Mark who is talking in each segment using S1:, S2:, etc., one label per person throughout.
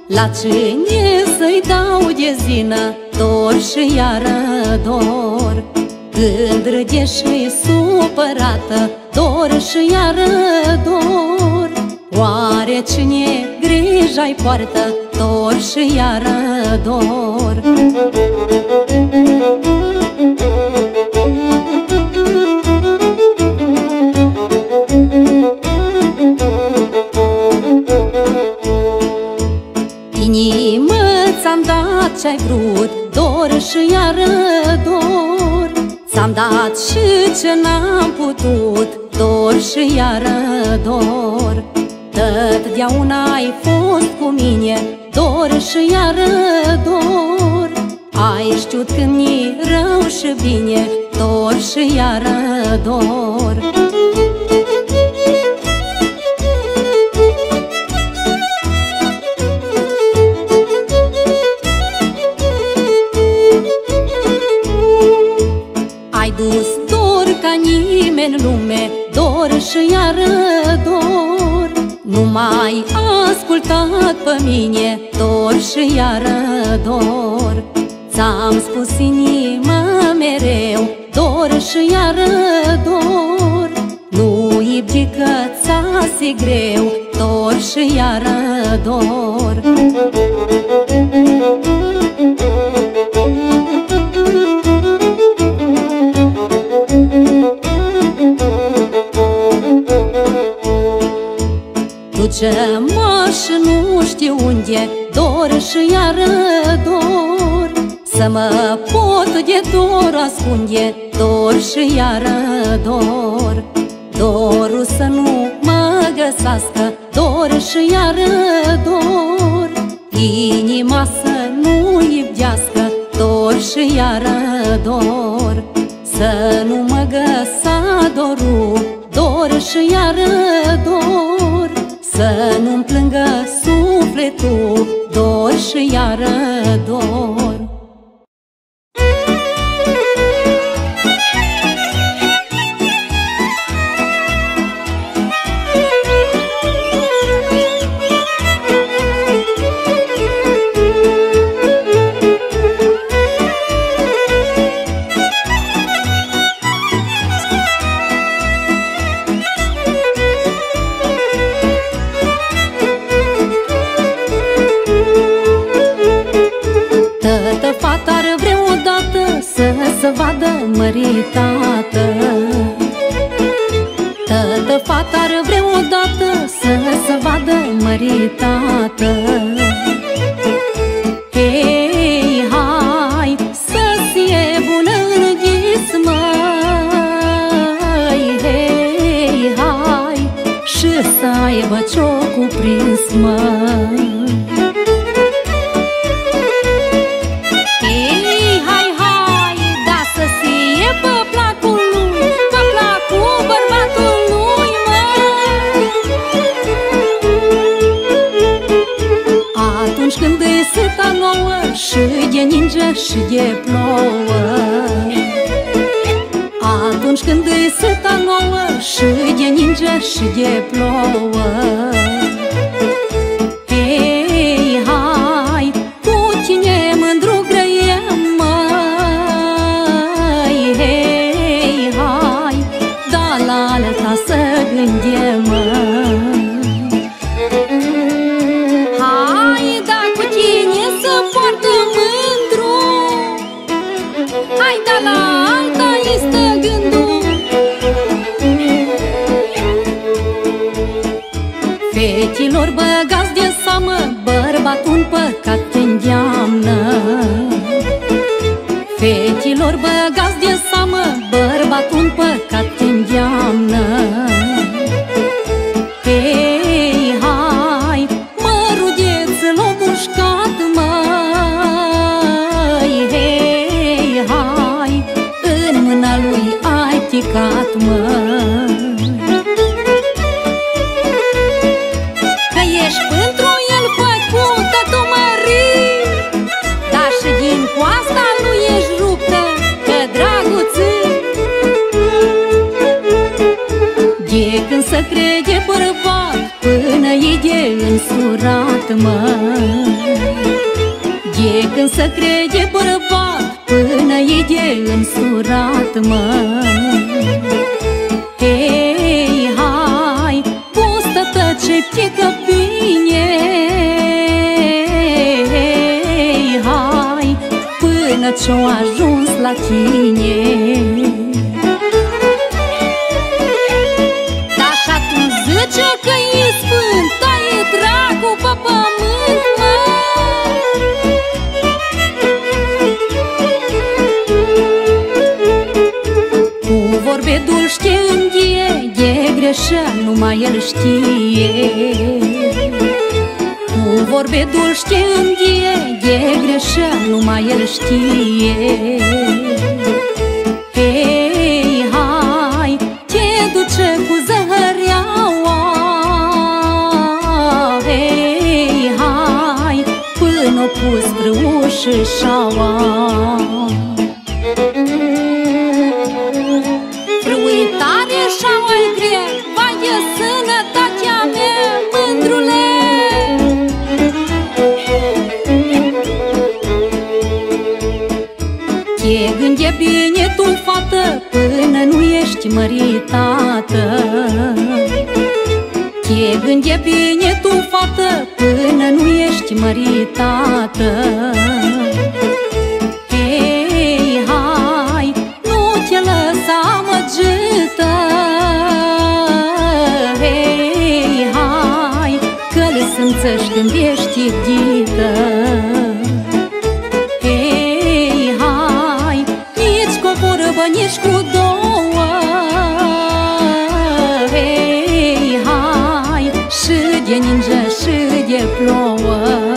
S1: La cine să-i dau de zină, dor și iară dor. Când râde și supărată, dor și iară dor. Oare cine grija-i poartă, dor și iară dor. Inimă ți-am dat ce-ai vrut, dor și iară dor. Ți-am dat și ce n-am putut, dor și iară dor. Totdeauna ai fost cu mine, dor și iară dor. Ai știut când mi rău și bine, dor și iară dor. Ai dus dor ca nimeni în lume, dor și iară dor. Nu m-ai ascultat pe mine, dor și iară dor. Ți-am spus inima mereu, dor și iară dor. Nu iubi că ți-a greu, dor și iară dor. Duce-mă și nu știu unde, dor și iară dor. Să mă pot de dor ascunde, dor și iară dor. Dorul să nu mă găsească, dor și iară dor. Inima să nu iubească, dor și iară dor. Să nu mă găsa dorul, dor și iară dor. Să nu-mi plângă sufletul, dor și iară dor. Să vadă măritată. Tătă fata ar vrea odată să vadă măritată. Hei, hai, să-ți e bună în ghis, măi. Hei, hai, și să aibă ce-o cuprins, măi. Când e seta nouă și de ninge și de plouă. Atunci când e seta nouă și de ninge și de plouă. Hei, hai, cu tine mândru grăiem, măi. Hei, hai, da la alta să gândim, măi. Fetilor, băgați de seamă, bărbatul un păcat te îndeamnă. Fetilor, băgați de seamă, bărbatul un păcat te îndeamnă. Hei, hai, mărudeț l-o mușcat, măi. Hei, hai, în mâna lui ai picat, măi. Când să crede bărbat până e de însurat, măi. E când să crede bărbat până e de însurat, mă. Hei, hai, postă-tă ce ptică bine. Hei, hai, până ce-o ajuns la tine. Dar și atunci zice că e sfânt, taie dracu pe pământ, mă. Vorbe dulci te înghie, de greșeală numai el știe. Cu vorbe dulci te înghie, de greșeală numai el știe. Hei, hai, te duce cu zăhăreaua. Hei, hai, până-o pus prăușășaua. Fruitare și-a mai grea, vai de sănătatea mea, mândrule. Te gânde bine tu, fată, până nu ești măritată. Te gânde bine tu, fată, până nu ești măritată. Hei, hai, nu te lăsa amăgită. Hei, hai, că-l simțești când ești iubită. Hei, hai, nici cu o vorbă, nici cu două. Hei, hai, și de ninge și de plouă.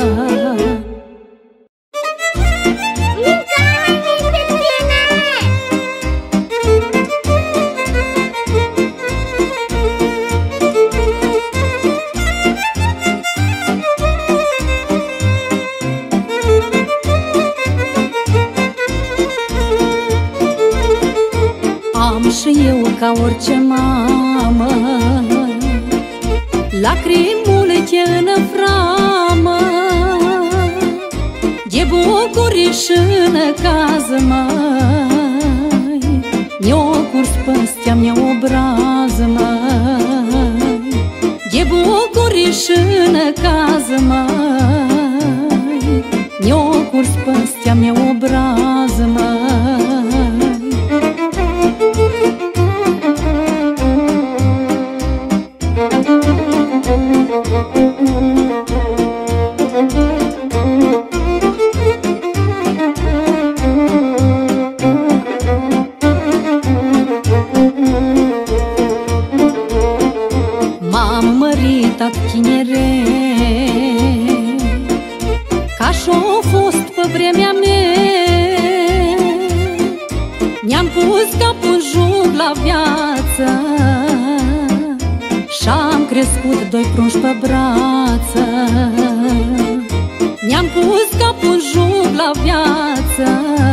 S1: Și eu, ca orice mamă, lacrimule te înăframă, de bucurii și necaz, măi, mi-o curs păstea, mi-o obraz, măi, de bucurii și necaz, măi, mi-o curs păstea, mi-o obraz, măi. M-am măritat tineret, ca și-o fost pe vremea mea. Ne-am pus capul în jug la viață și-am crescut doi prunși pe brață. Ne-am pus capul în jug la viață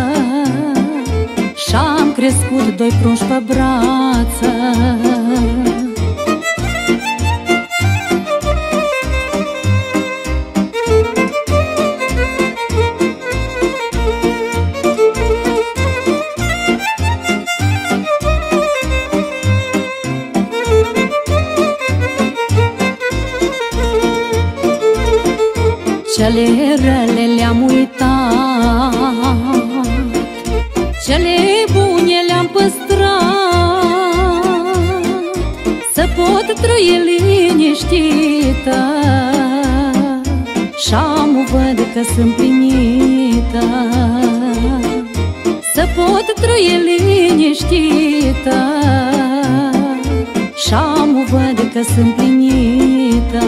S1: și-am crescut doi prunși pe brață. Cele rele le-am uitat, cele bune le-am păstrat, să pot trăi liniștită și-am văd că sunt plinită. Să pot trăi liniștită și-am văd că sunt plinită.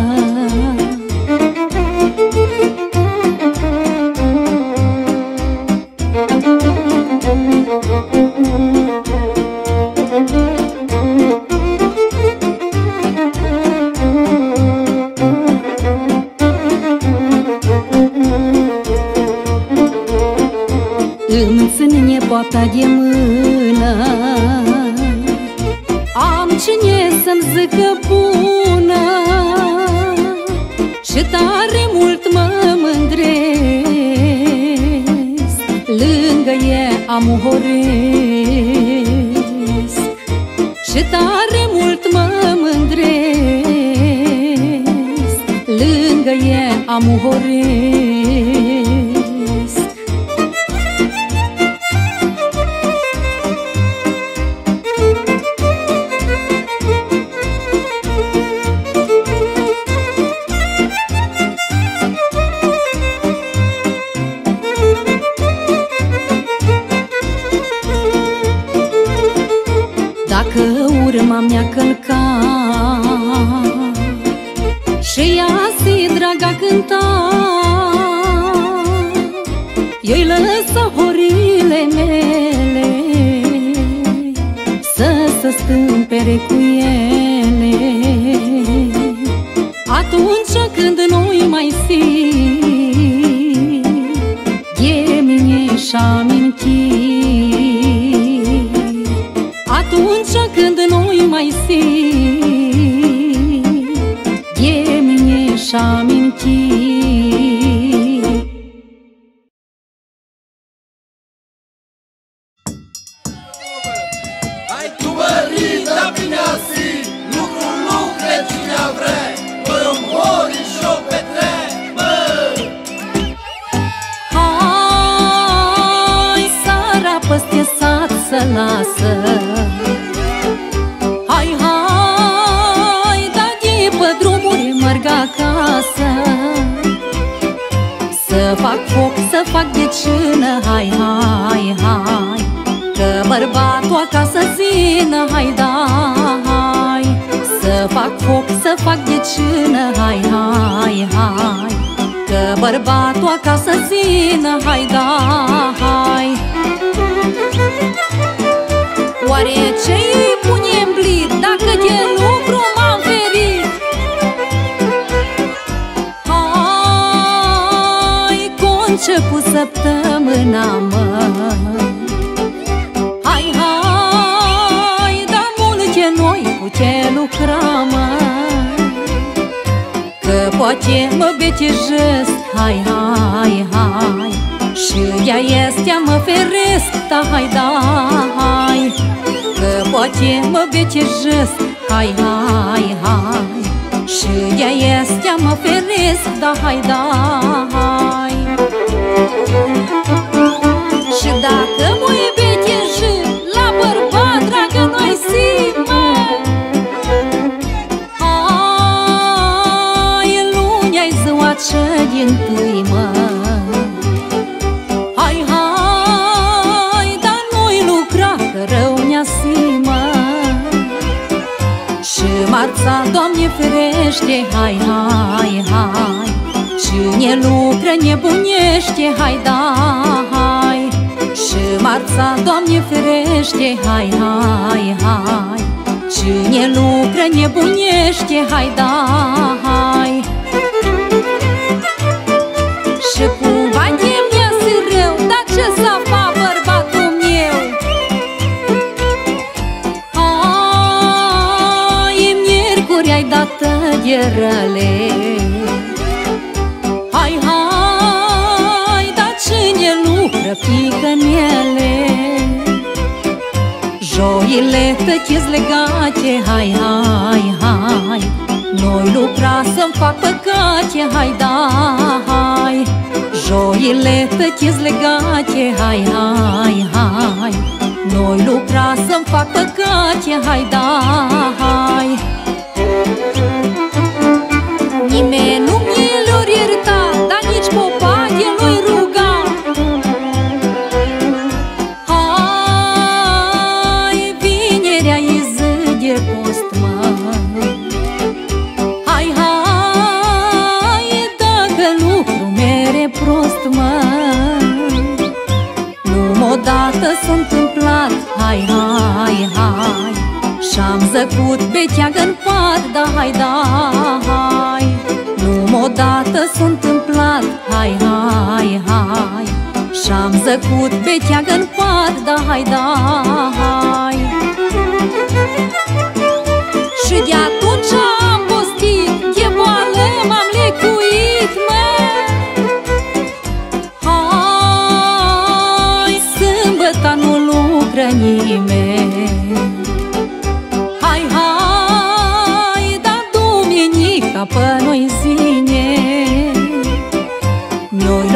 S1: Îmi țin nepoata de mână, am cine să-mi zică bună și tare mult mă mândresc amuhoresc și tare mult mă mândresc, lângă ea amuhoresc. Dacă urma mea călca și ea si draga cânta, eu-i lăsa horile mele să se stâmpere cu ele. Atunci când nu-i mai simt, e mine și amintit. Atunci când nu-i mai simt, e mine și amintit.
S2: Hai tu mărita bine asi, lucre cine vre, bă hori și-o petre, bă.
S1: Hai, sara păstie sat să lasă, hai, hai, da-i pe drumuri merg acasă. Să fac foc, să fac decină, hai, hai, hai, că bărbatul acasă zină, hai, da, hai. Să fac foc, să fac decină, hai, hai, hai, că bărbatul acasă zină, hai, da, hai. Oare ce-i pune în blit dacă de lucru m-am ferit? Hai, conceput săptămâna, mă. Hai, hai, dar multe noi putem lucra, mă. Că poate mă betejesc, hai, hai, hai, și ea este mă feresc, da, hai, da, hai. Că poate mă betejesc, hai, hai, hai, și ea este mă feresc, da, hai, da, hai. Și dacă mă-i beteji la bărbat, dragă, noi simă, hai, luni-ai ziua ce din-tâi, mă. Hai, hai, dar nu-i lucra, că rău ne-a simă. Și marța, Doamne ferește, hai, hai, hai, cine lucră nebunește, hai, da, hai. Și marța, Doamne ferește, hai, hai, hai, cine lucră nebunește, hai, da, hai. Și cumva de mi-a rău, dar ce să fac, bărbatul meu? Hai, miercuri ai dat de răle, hai, hai, dar cine lucră pică în ele. Joile tăchiți legate, hai, hai, hai, noi lucra să-mi fac păcate, hai, da, hai. Joile tăchiți legate, hai, hai, hai, noi lucra să-mi fac păcate, hai, da, hai. Nimeni nu mi-l-or ierta, dar nici popache nu-i ruga. Hai, vinerea-i zi de post, mă. Hai, hai, dacă lucru mere prost, mă. Nu odată s-a întâmplat, hai, hai, hai, și-am zăcut beteagă-n pat, da, hai, da, hai. Nu odată s-a întâmplat, hai, hai, hai, și-am zăcut beteagă-n pat, da, hai, da, hai. Și de atunci am postit, de boală m-am lecuit, mă. Hai, sâmbătă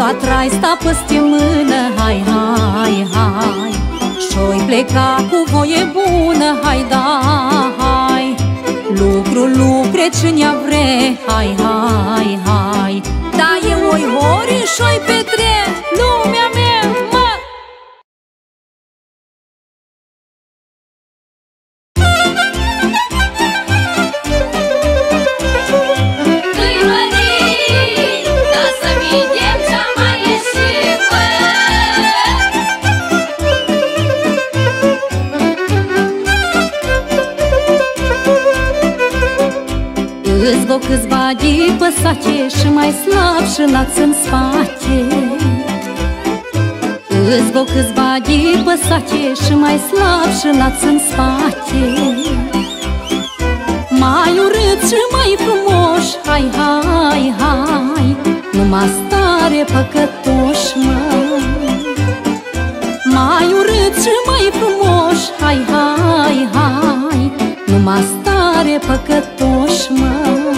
S1: Va trai sta peste mână, hai, hai, hai, și-oi pleca cu voie bună, hai, da, hai. Lucru, lucre cine vre, hai, hai, hai, da, eu oi hori și-oi petre, lumea mea, mă! Îți vă câțiva de păsace și mai slab și lați în spate. Îți vă câțiva de păsace și mai slab și lați în spate. Mai urât și mai frumoși, hai, hai, hai, numai stare păcătoși, mă. Mai urât și mai frumoși, hai, hai, hai, numai stare păcătoși, mă.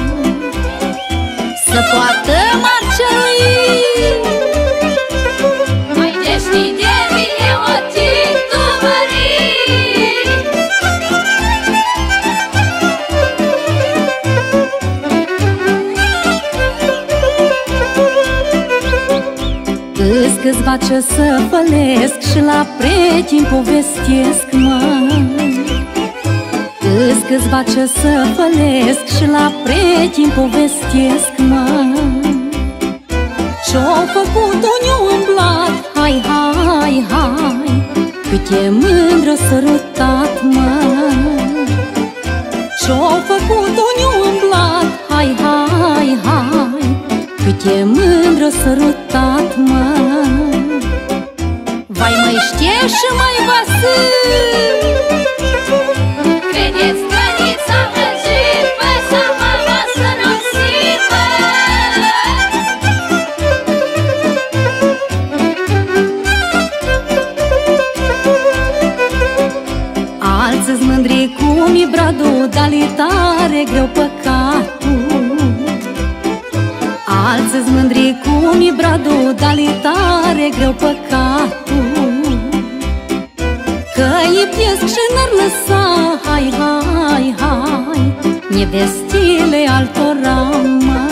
S1: Să poată marcelui mai dești de mine o titubării. Îs câțiva ce să fălesc și la prieteni povestesc, mă. Îs câțiva ce să fălesc și la prieteni povestesc, mă. Ce-o făcut un umblat, hai, hai, hai, cât e mândră sărutat, mă. Ce-o făcut un umblat, hai, hai, hai, cât e mândră sărutat, mă. Vai mai știe și mai vasă. Credeți că nici s-a plăcit pe seama voastră nocivă. Alții-s mândri cum-i bradul, dar-i tare greu păcatul. Alții-s mândri cum-i bradul, dar-i tare greu păcatul. Că-i piesc și n-ar lăsa, hai, hai, hai, nevestile altora, mă.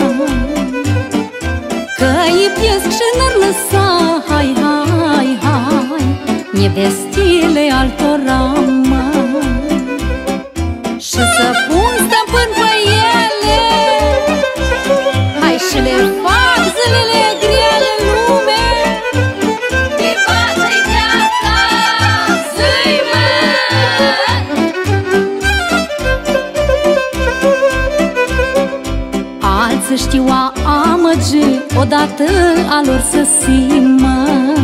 S1: Că-i piesc și n-ar lăsa, hai, hai, hai, nevestile altora, mă. Și să pun stăpân pe ele, hai și le fac zilele grele în lume. De față-i viața, zi, mă. Alții știu a amăgi, odată a lor să simă.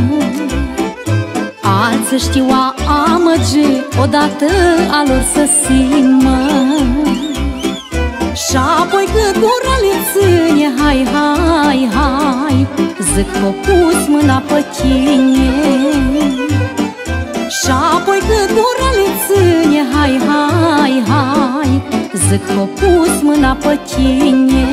S1: Alții știu a amăgi, odată a lor să simă. Și-apoi cât gura le ține, hai, hai, hai, zic că-o pus mâna pe tine. Și-apoi cât gura le ține, hai, hai, hai, zic că-o pus mâna pe tine.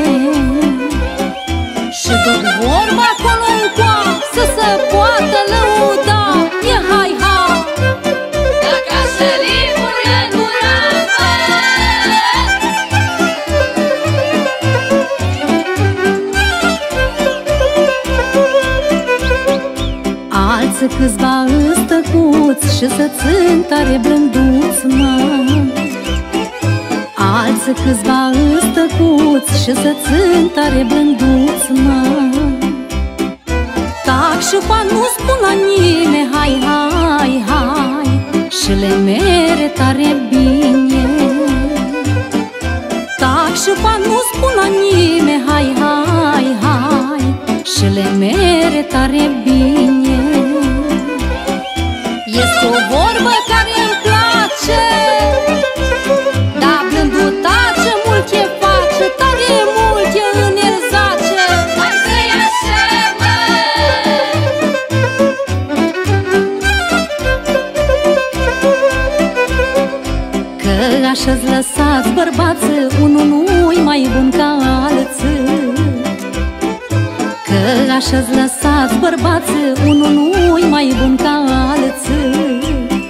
S1: Și duc vorba acolo-n coa, să se poată lăuda, e hai, ha. Dacă așa limurile duravă. Alții câțiva îstăcuți și să țin tare blânduți, mă. Alții câțiva îstăcuți și să țin tare blânduți, mă. Tac și fan nu spun la nimeni, hai, hai, hai, și le mere tare bine. Tac și fan nu spun la nimeni, hai, hai, hai, și le mere tare bine. Este o vorbă care îmi place, dar blândutate mult e face, tare mult e în el zace. Hai să-i așa, mă. Că așa-ți lăsați bărbață, unul nu-i mai bun ca alții. Că așa-ți lăsați bărbați, unul nu-i mai bun ca alții.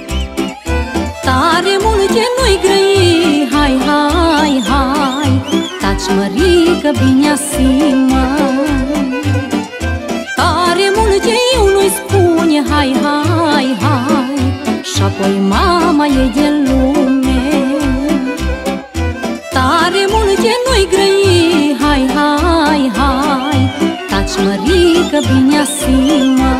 S1: Tare multe nu-i grăi, hai, hai, hai, taci mărică bine-asima. Tare multe eu nu-i spune, hai, hai, hai, și-apoi mama e de lume. Tare multe nu-i grăi, hai, hai, hai, taci mărică bine-asima.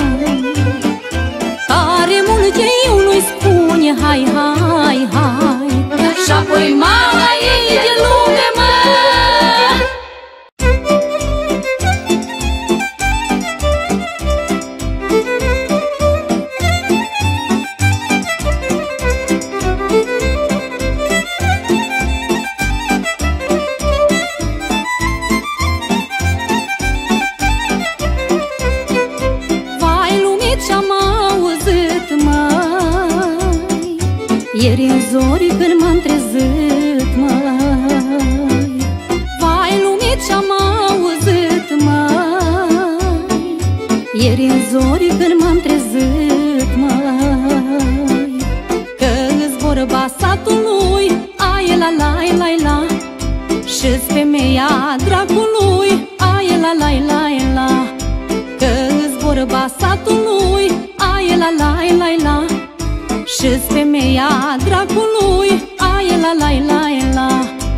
S1: Tare multe eu nu-i spune, hai, hai, hai, și-apoi mama e de lume, mă. Ieri în zori când m-am trezit, măi, vai lume ce-am auzit, măi. Ieri în zori când m-am trezit, măi, că-s vorba satului, aie la la la la, și-s femeia dracului, aie la la la la, că-s vorba satului, aie la la la la, și-s femeia dracului, aie la la la la.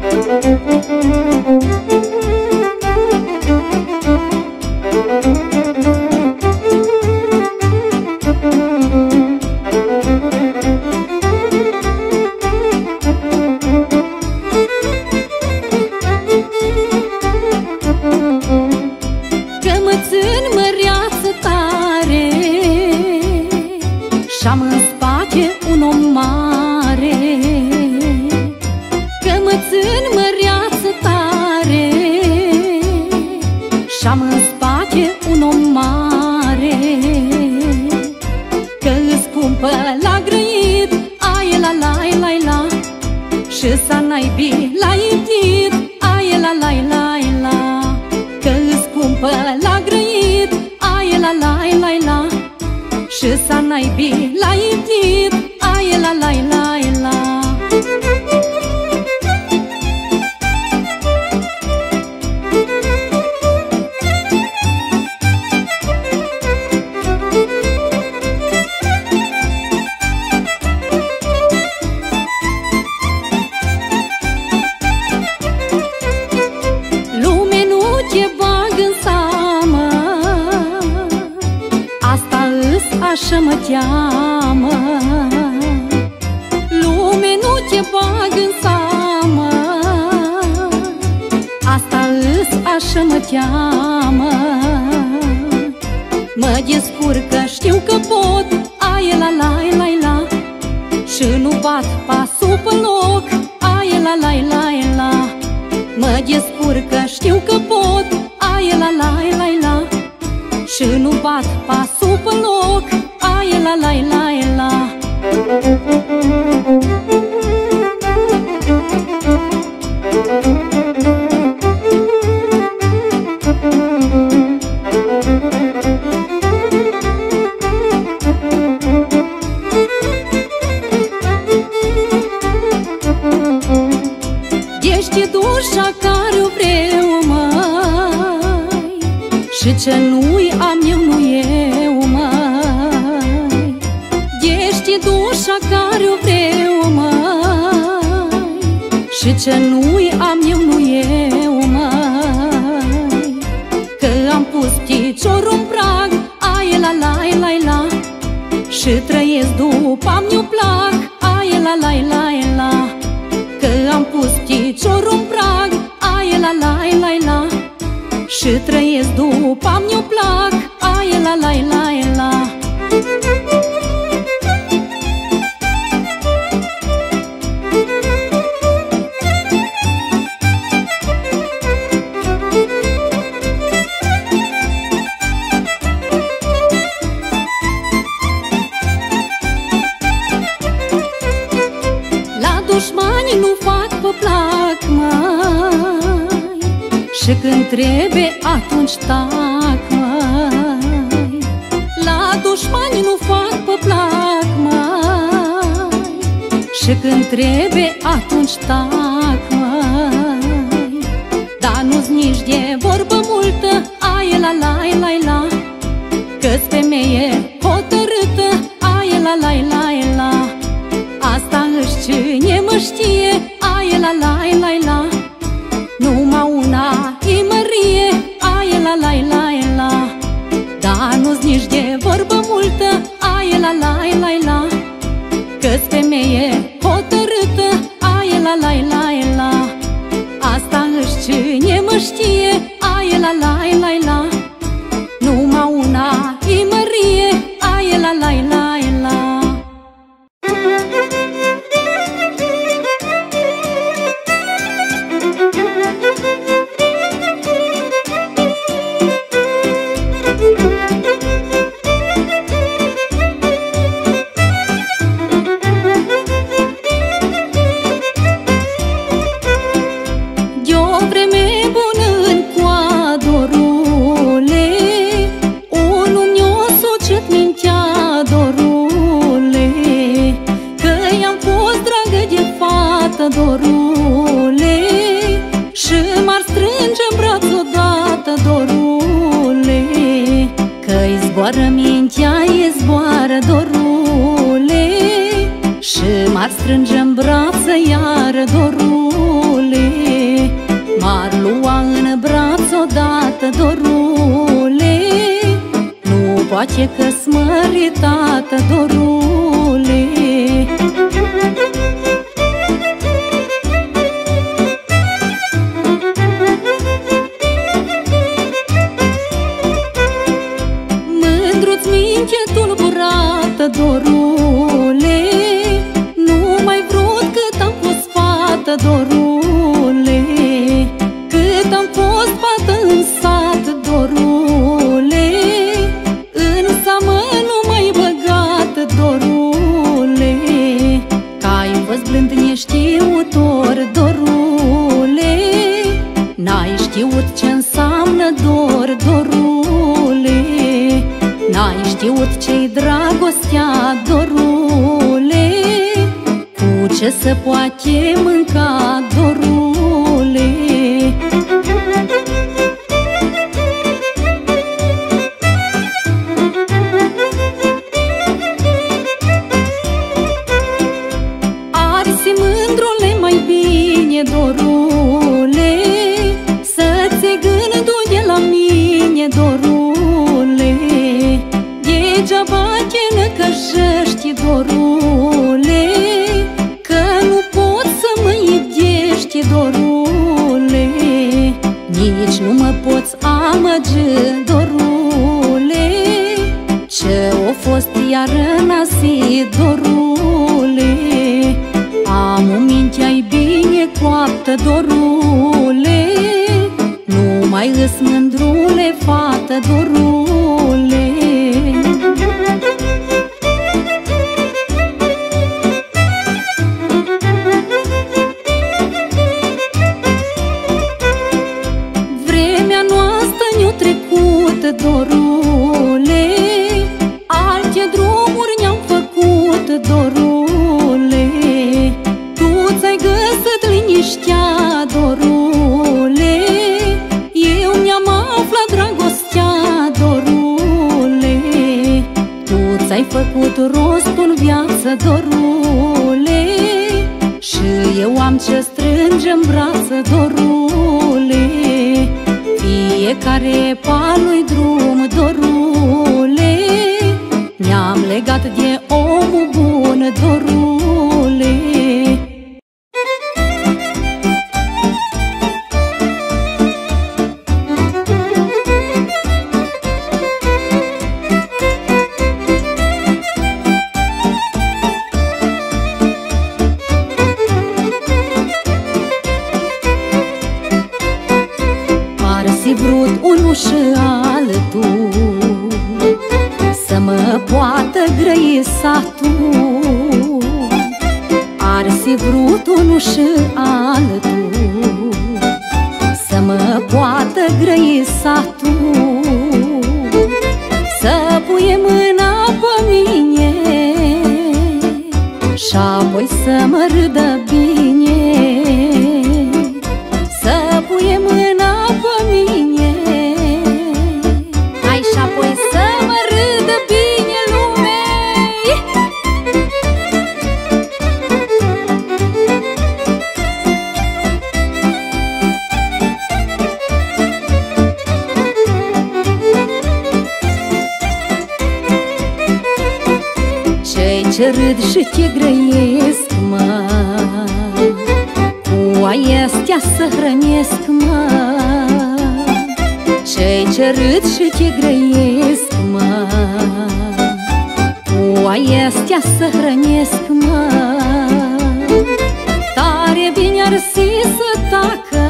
S1: Că mă țin măreață tare și-am în spate un om mare. Că mă țin măreață tare și-am în spate un om mare. Că-s cumpă la grăit, aie la la la la, și s-a naibii la iubit, aie la la la la. Că-s cumpă la grăit, aie la la la la, și s-a naibii la iubit, aie la la la la. Lume nu te bag în seamă, asta îs așa mă teamă. Lume nu te bag în seamă, asta îs așa mă teamă. Mă descurcă, știu că pot, aie la la la la, și nu bat pasul pe loc, aie la la la la. Mă descurcă, știu că pot, aie la la la la, și nu bat pasul pe loc, aie la la la la. Ești dușa care o vreau, măi, și ce nu-i am eu nu eu, măi. Ești dușa care o vreau, măi, și ce nu-i am eu nu eu, măi. Că am pus piciorul în prag, aie la la la la, și trăiesc după-mi nu plac, aie la la la la. Că am pus piciorul în prag, aie la la la la, și trăiesc după-mi nu plac, aie la la la la. Dușmanii nu fac pe plac, măi, și când trebuie atunci tac, măi. când trebuie, atunci tac, măi. Dar nu-ți nici de vorbă multă, aie la la la la, că-s femeie hotărâtă, aie la la la la. Asta își cine mă știe, aie la la la la, numai una e mărie, aie la la la la. Dar nu-ți nici de vorbă multă, aie la la la la, că-s femeie hotărâtă, aie la la la la. Asta își cine mă știe, aie la la la la, numai una e mărie, aie la la la la. Dorule, și m-ar strânge în braț odată, dorule, că-i zboară mintea, e zboară, dorule, și m-ar strânge în brață iară, dorule, m-ar lua în braț odată, dorule, nu poate că-s măritată, dorule. Dorule, nu mai vrut cât am fost fată, dorule, cât am fost fată în sat, dorule, în seamă nu mai băgat, dorule, că-ai fost blând neștiutor, dorule, n-ai știut ce înseamnă dor, dorule, n-ai știut ce-i dragostea, dorule, cu ce se poate mânca, dorule. Arsi mândrule mai bine, dorule, să-ți gândul de la mine, dorule, degeaba te năcăjești, dorule, că nu poți să mă iubești, dorule, nici nu mă poți amăgi, dorule, ce-o fost iară nasit, dorule, am o mintea-i bine coaptă, dorule, nu mai îs mândrule fată, dorule. Vremea noastră ne-a trecut, dorule, alte drumuri ne-am făcut, dorule, tu ți-ai găsit liniștea, dorule, eu mi-am aflat dragostea, dorule, tu ți-ai făcut rostul în viață, dorule, și eu am ce strânge în brață, dorule, fiecare pe-al-lui drum, dorule, ne-am legat de omul bun, dorule. Ar-fi vrut unul și altul să mă poată grăi satul, ar fi vrut unul și altul să mă poată grăi satul, să puie mâna pe mine și apoi apoi să mă râdă bine, să puie mâna pe mine. Hai și apoi să mă râdă bine lume. Cei ce râd și te grăiesc, mă, cu aia astea să hrănesc, mă. Cei ce râd și te grăiesc, mă, cu aia astea să hrănesc, mă. Tare bine ar fi să tacă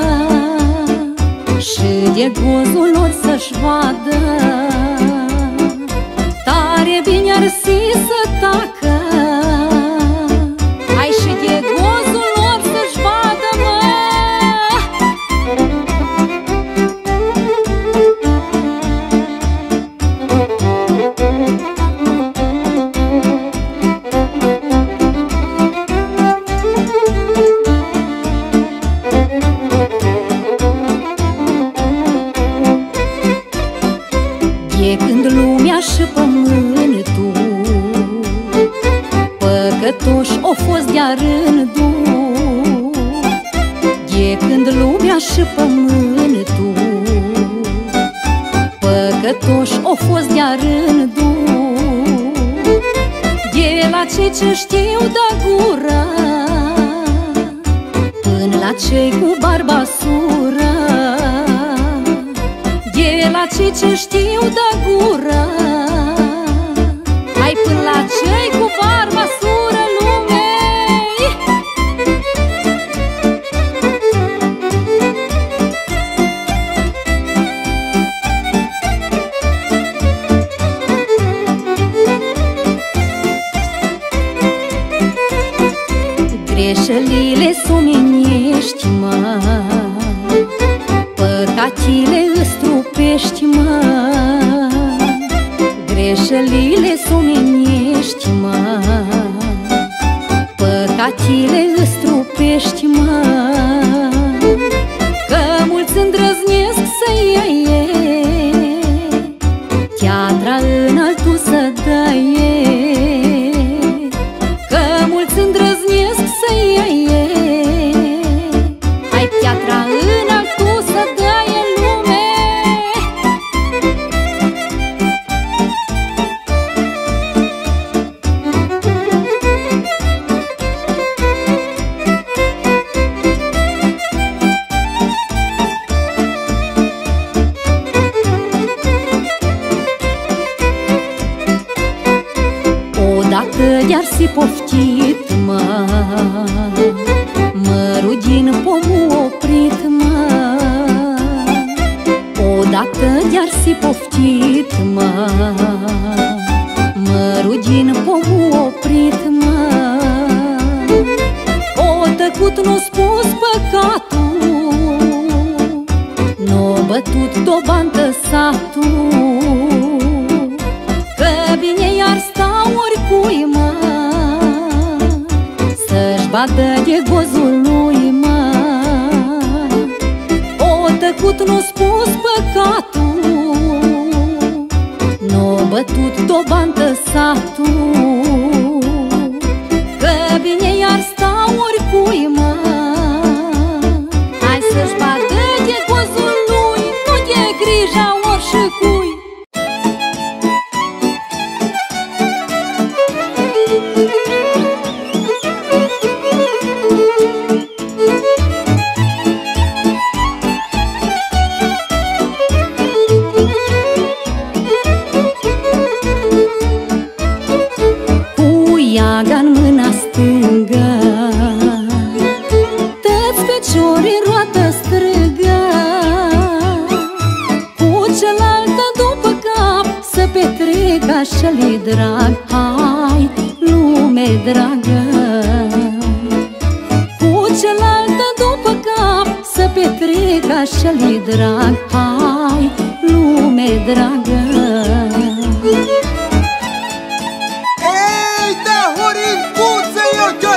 S1: și de gozul lor să-și vadă. Tare bine ar fi să tacă, hai și de gozul lor să-și vadă, mă. De când lumea și pământul păcătoși o fost de-a rândul, de când lumea și pământul păcătoși o fost de-a rândul, de la cei ce știu de gură până la cei cu barba sură, de la cei ce știu de gură, hai până la cei cu barba sură, lume. Greșelile s-omenești, mă, păcatile îți trupești, mă. Greșelile s-omenești, mă, păcatile îți trupești, mă. Că mulți îndrăznesc să iei teatra în altul să dăie. Că mulți îndrăznesc să iei hai teatra în altul să dăie, lume. Odată de-ar fi poftit, mă, mărul din pomul oprit, mă. Odată de-ar fi poftit, mă, mărul din pomul oprit, mă. O tăcut, n-o spus păcatul, n-o bătut dobantă satul. Că bine i-ar sta oricui, mă, să-și vadă de gozul lui, mă. O tăcut, n-o spus păcatul, n-o bătut dobantă satul. Că bine i-ar sta oricui, mă, hai să-și vadă de gozul lui, nu de grija oricui. Iaga-n mâna stângă, tăți peciori în roată strâgă, cu cealaltă după cap să petrec așa-li drag. Hai, lume dragă, cu cealaltă după cap să petrec așa-li drag. Hai, lume dragă.
S2: Ei, da, Horin, puță, eu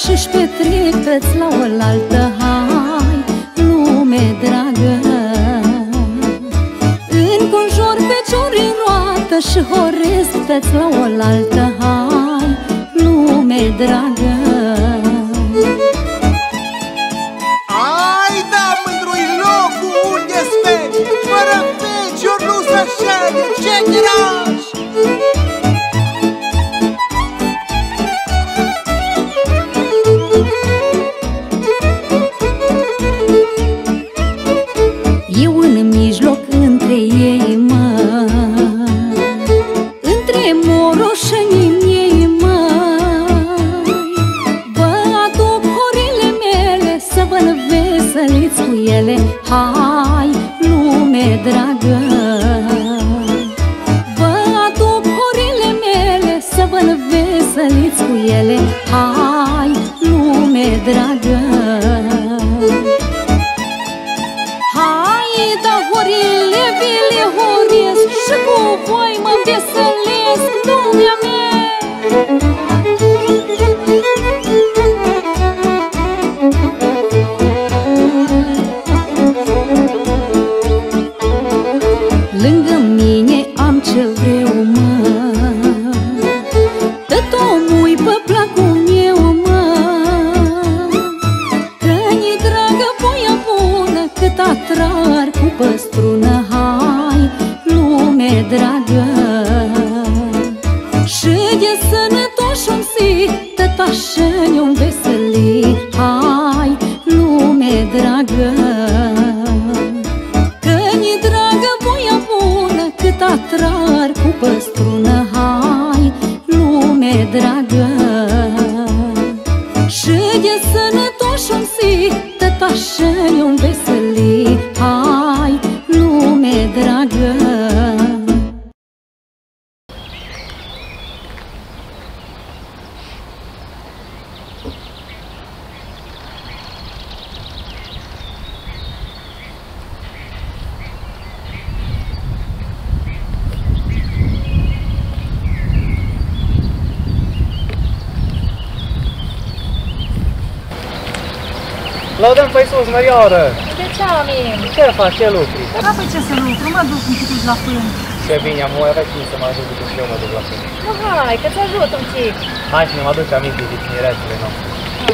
S1: și-și petreceți la oaltă, hai, lume dragă. Înconjur feciori în roată și horesc-teți la oaltă, hai, lume dragă.
S2: Ai, da, mândru-i locul unde-s feci, fără feciuri nu se șede, ce tiraj!
S1: Eu în mijloc între ei, mă, între moroșenii miei, mă, vă aduc horile mele să vă înveseliți cu ele, hai, lume dragă. Vă aduc horile mele să vă înveseliți cu ele, hai, lume dragă. Hai, da, horile vi le horesc și cu voi mă veselesc, lumea mea. Lângă mine am ce vreau, mă, tot omul-i pe placul meu, mă, că-ni dragă voia bună, cât atrar cu păstrună, hai, lume dragă. Și de sănătoși-un si, tot așa ne-o veseli, hai, lume dragă. Că-ni dragă voia bună, cât atrar cu păstrună, hai, lume dragă. Și de sănătoși-un si, tot așa ne-o veseli, hai, lume dragă.
S3: Laudăm pe Iisus, Mărioară!
S4: De ce, amin?
S3: Ce faci? Ce lucri?
S4: Da, păi ce să lucru? Mă duc un pic la fân.
S3: Ce bine, am avea timp să mă ajut că și eu mă duc la fân.
S4: Nu, hai, că-ți ajut un pic.
S3: Hai să ne mă aduci aminte de tinerețele noastre.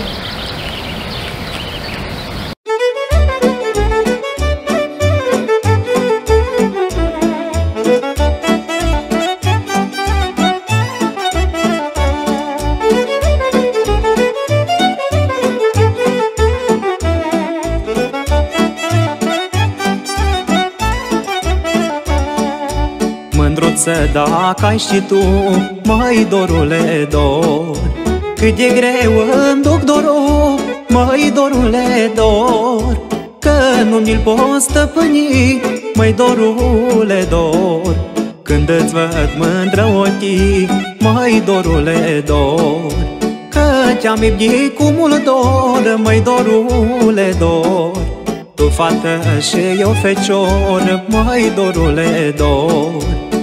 S5: Mândruță, dacă ai și tu, măi dorule, dor, cât de greu îmi duc dorul, măi dorule, dor, că nu mi-l pot stăpâni, măi dorule, dor. Când îți văd mândră ochii, măi dorule, dor, că te-am iubit cu mult dor, măi dorule, dor. Tu fată și eu fecior, măi dorule, dor.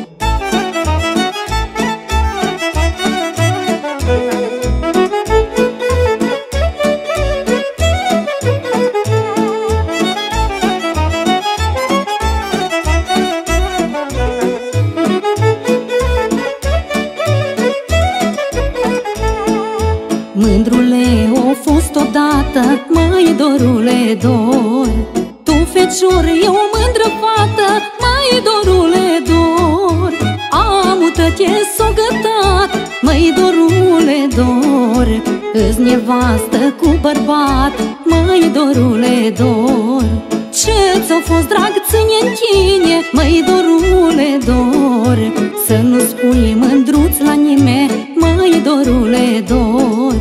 S1: Mândrule, o fost odată, măi dorule, dor. Tu fecior, eu mândră fată, măi dorule, dor. Amută-te s-o gătat, măi dorule, dor. Îți nevastă cu bărbat, măi dorule, dor. Ce ți-o fost drag, ține-n tine, măi dorule, dor. Să nu spui mândruț la nimeni, măi dorule, dor.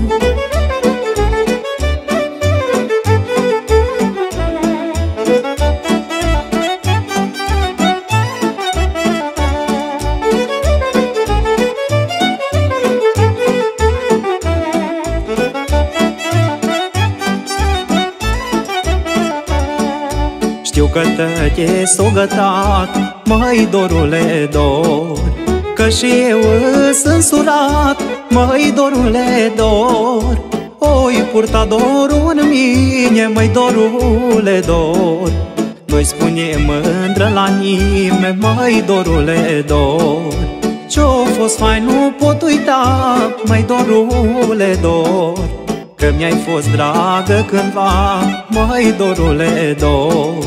S5: Știu că te s-o gătat, măi dorule, dor, că și eu sunt surat, măi dorule, dor. oi purta dorul în mine, măi dorule dor. Nu-i spune mândră la nimeni, măi dorule dor. Ce-o fost fain nu pot uita, măi dorule dor, că mi-ai fost dragă cândva, măi dorule dor.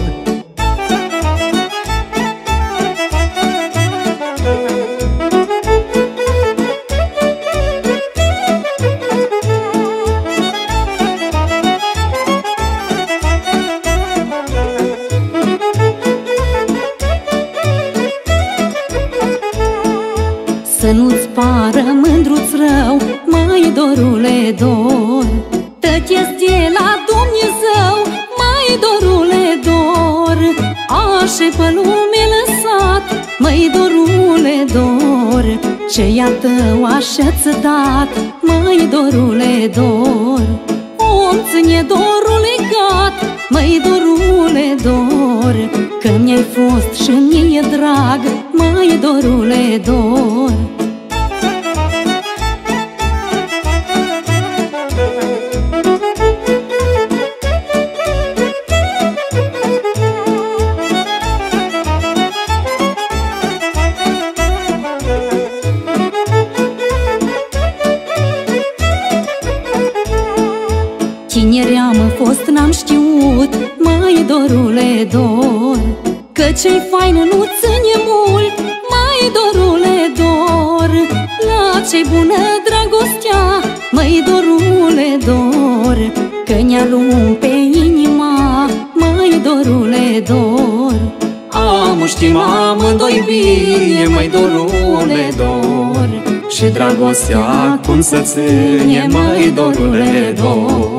S1: Să nu-ți pară mândruț rău, măi dorule dor, tăchesc de la Dumnezeu, măi dorule dor. Așa pe lume lăsat, măi dorule dor, ce-ia tău așa-ți dat, măi dorule dor. Om ține dorul legat, măi dorule dor, că mi-ai fost și mie drag, măi dorule dor. Tineream fost, n-am știut, măi dorule dor, că ce-i fain nu ține mult, măi dorule dor. La ce-i bună dragostea, măi dorule dor, că ne-a pe inima, măi dorule dor.
S5: Am știm amândoi bine, măi dorule dor, și dragostea cum să ține, măi dorule dor.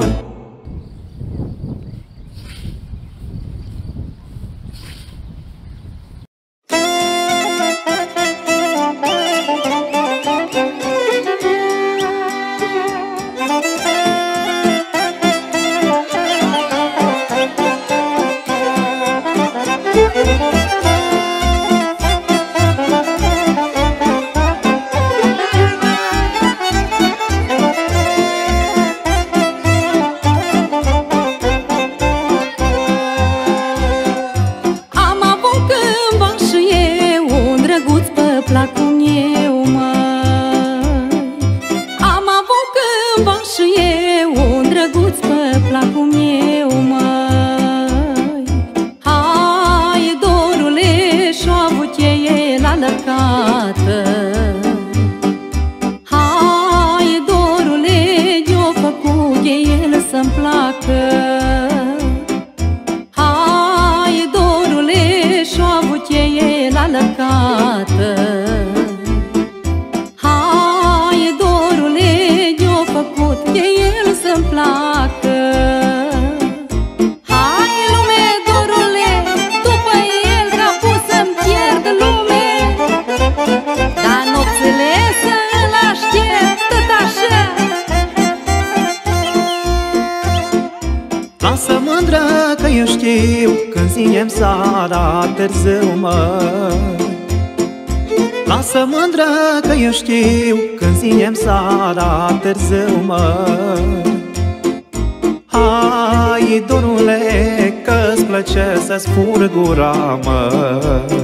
S1: Hai dorule, de-o făcut de el să-mi placă. Hai dorule, și-o avut de el alăcată. Hai dorule, de-o făcut de el să-mi placă. Hai lume, dorule, după el ca pus să-mi pierd lume. Dar nopțile să-l aștept tot așa.
S5: Lasă mândră că eu știu când zinem seara târziu, măi. Lasă mândră că eu știu când zinem seara târziu, măi. Hai dorule că-ți plăce să-ți fur gura, măi.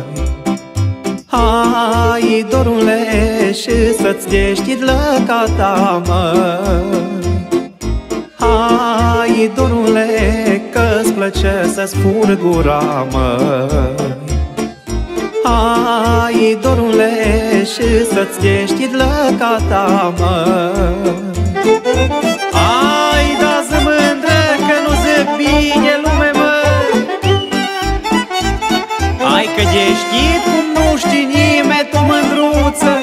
S5: Hai dorule și să-ți deschid lăcata, măi. Hai dorule că-ți plăce să-ți fur gura, măi. Hai dorule și să-ți deschid lăcata, măi. Hai da-ți mândră că nu zic bine lume, măi. Hai că deschid cum nu știi nimeni tu, mândruță.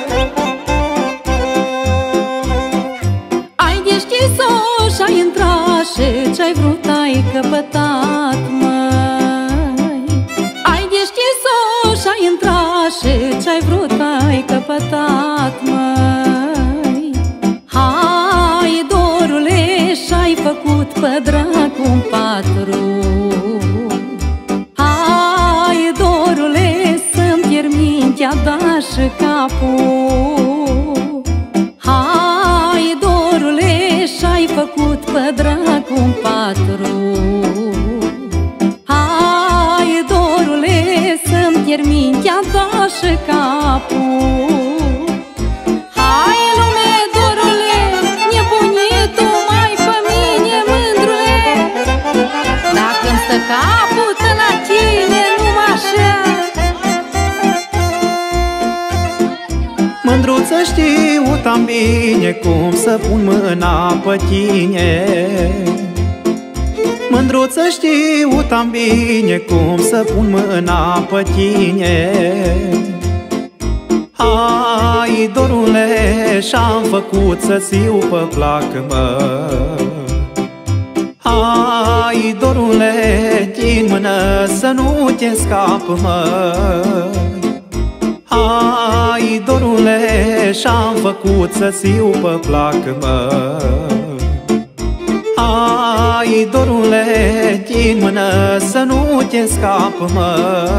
S1: Ai deschis-o și-ai intrat și ce-ai vrut ai căpătat, măi. Ai deschis-o și-ai intrat și ce-ai vrut ai căpătat, măi. Hai dorule și-ai făcut pe dracu-n patru. Hai dorule să-mi pierd mintea, da și capul. Hai dorule și-ai făcut
S5: știu tam bine cum să pun mâna pe tine. Mândruță, știu tam bine cum să pun mâna pe tine. Hai, dorule, și-am făcut să-ți iu pe plac, mă. Hai, dorule, din mână să nu te scap, mă. Hai, dorule, și-am făcut să-ți iu pe plac, mă. Hai, dorule, din mână să nu te scap, mă.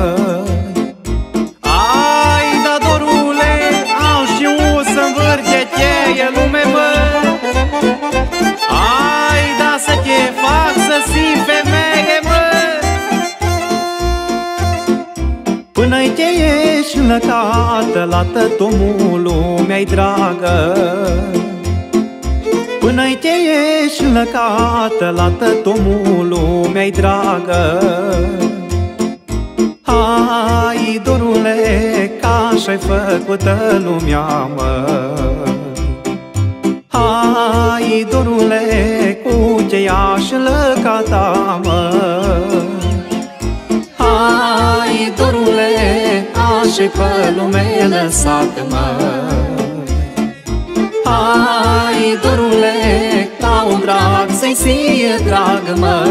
S5: Ai, da, dorule, am știut să-mi vârte cheie lume, mă. Ai, da, să te fac să ții femeie, mă. Până-i te ieși lăcată la tătomul lumea-i dragă. Până-i te ieși lăcată la tătomul lumea-i dragă. Hai, dorule, ca așa-i făcută lumea, mă. Hai, dorule, cu cheia și lăcata, mă. Hai, dorule, așa-i pe lume lăsat, mă. Hai, dorule, ca un drag să-i fie drag, mă.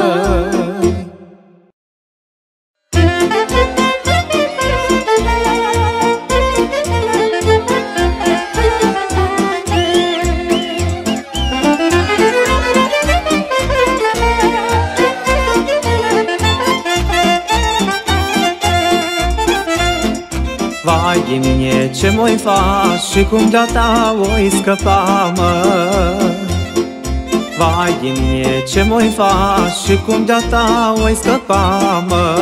S5: Vai de mine, ce m-oi faci și cum de-a ta oi scăpa, mă. Vai de mine, ce m-oi faci și cum de-a ta oi scăpa, mă.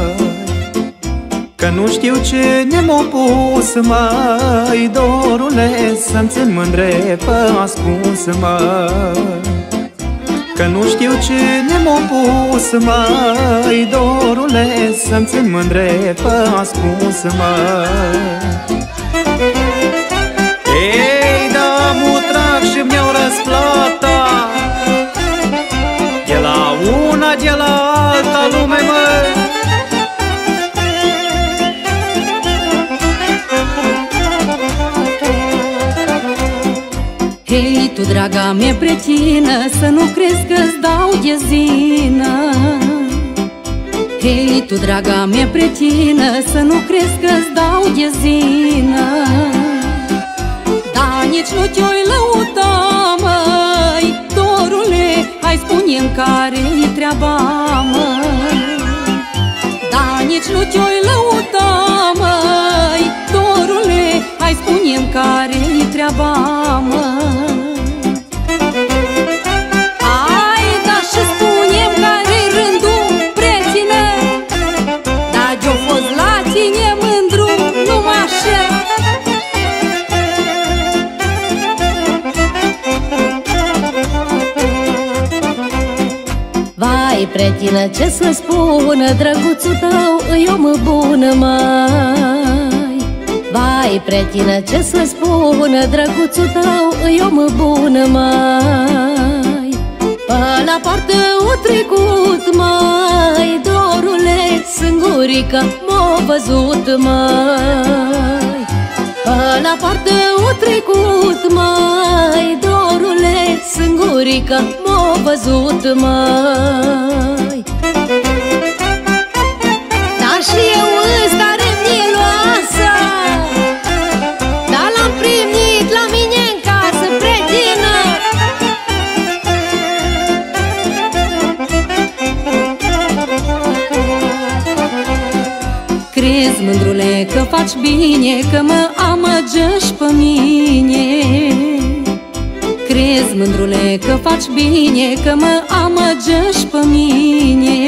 S5: Că nu știu ce ne-m-o pus, măi, dorule, să-mi țin mândre pe ascuns, mă. Că nu știu ce ne-m-o pus, măi, dorule, să-mi țin mândre pe ascuns, mă. Ei, da, mu trag și mi-au răsplata, de la una, de la alta lume, mă.
S1: Hei, tu, draga mea pretină, să nu crezi că-ți dau de zină. Hei, tu, draga mea pretină, să nu crezi că-ți dau de zină. Da, nici nu te-oi lăuda, măi, dorule, hai spune-mi care-i treaba, măi. Da, nici nu te-oi lăuda, măi, dorule, hai spune-mi care-i treaba, măi. Hai, da, și spune-mi care-i rândul, pretină. Da, de-o fost la tine mândru, numai așa. Vai, pretină, ce să spună, drăguțul tău îi om bună, măi. Vai, pretină, ce să spună, drăguțul tău îi om bună, măi. Pe la poartă o trecut, măi, dorule, singurică m-a văzut, măi. Pe la poartă o trecut, măi, dorule, singurică m-a văzut, măi. Dar și eu ăsta remnieloasă, dar l-am primit la mine în casă, pretină. Crezi, mândrule, că faci bine, că mă amăgești pe mine. Crezi, mândrule, că faci bine, că mă amăgești pe mine.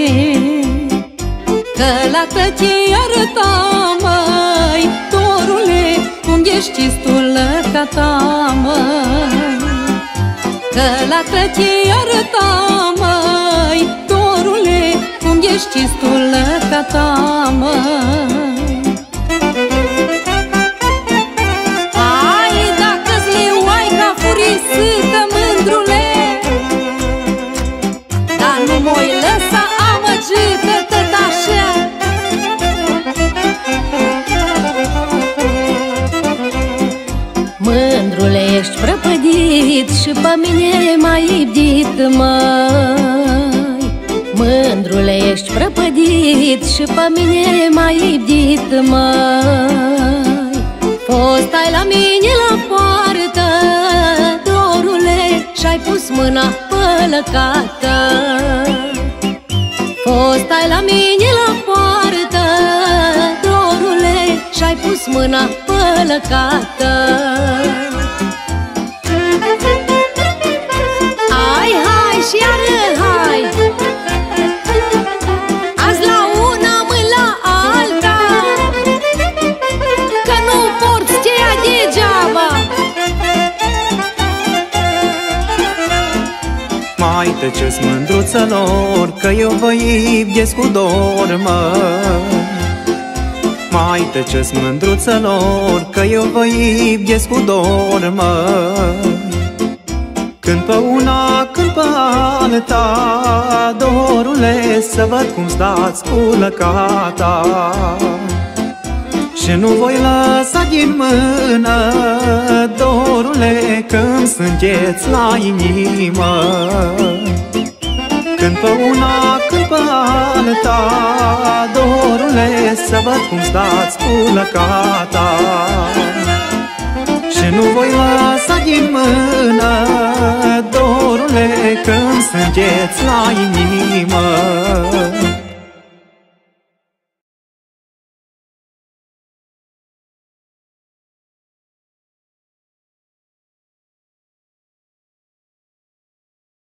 S1: Că la tătii arăta, măi, dorule, unde știți tu lăcata, măi. Că la tătii arăta, măi, dorule, unde știți tu lăcata, măi. Hai, dacă mine m-ai iubit, măi. Mândrule, ești prăpădit și pe mine m-ai iubit, măi. Fost-ai la mine la poartă, dorule, și-ai pus mâna pe lăcată. Fost-ai la mine la poartă, dorule, și-ai pus mâna pe lăcată. Hai, hai și iară, hai! Azi la una, mâini la alta, că nu porți cheia degeaba.
S5: Mai tăceți, mândruțălor, că eu vă iubesc cu dor, măi. Mai tăceți, mândruțălor, că eu vă iubesc cu dor, măi. Când pe una, când pe alta, dorule, să văd cum stați cu lăcata. Și nu voi lăsa din mână, dorule, când sângeți la inimă. Când pe una, când pe alta, dorule, să văd cum stați cu lăcata. Și nu voi lăsa din mână, dorule, când sângeți la inimă.